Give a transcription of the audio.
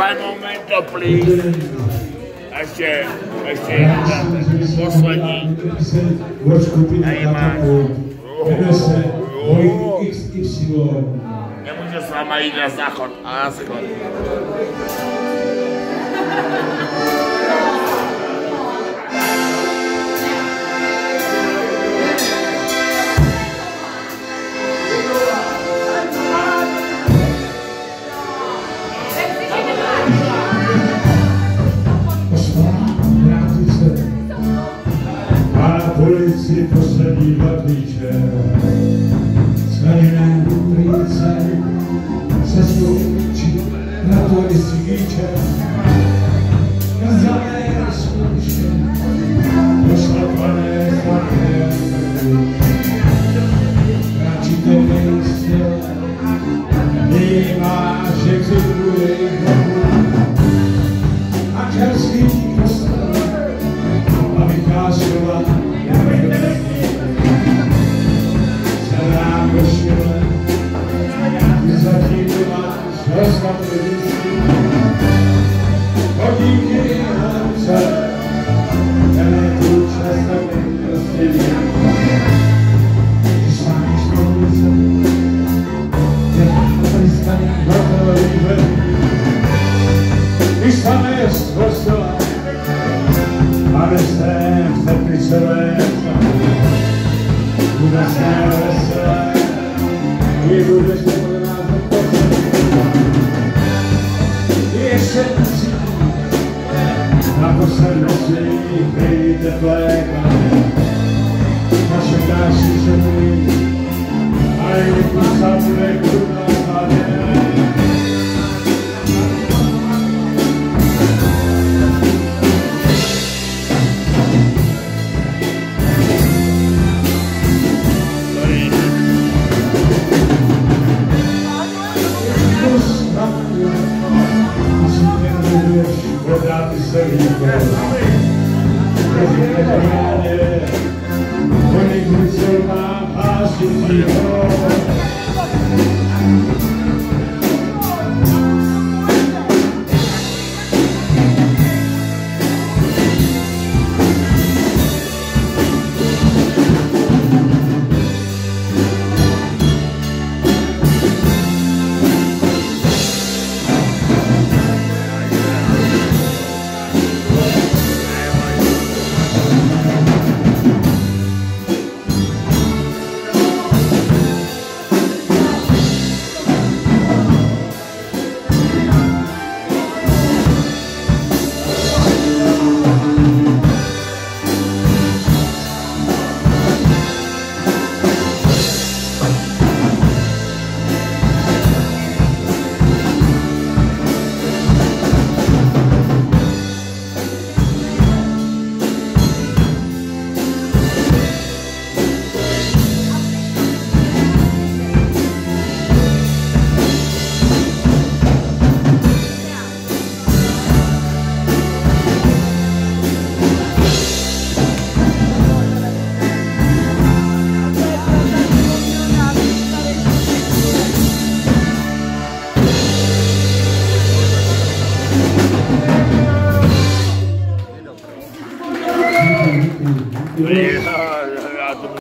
One momento, please. Ještě poslední. Tady máš. Nemůže s váma jít na záchod, ale na záchod. Ulici poslední dva klíče, skleněné ulice, cestu či na to istříče, kazané rozpuště, pošlapané zlaté mrtví. Kráčíte místě, vnímáš, jak si bude a čas svítí postav a vykážela. Thank you.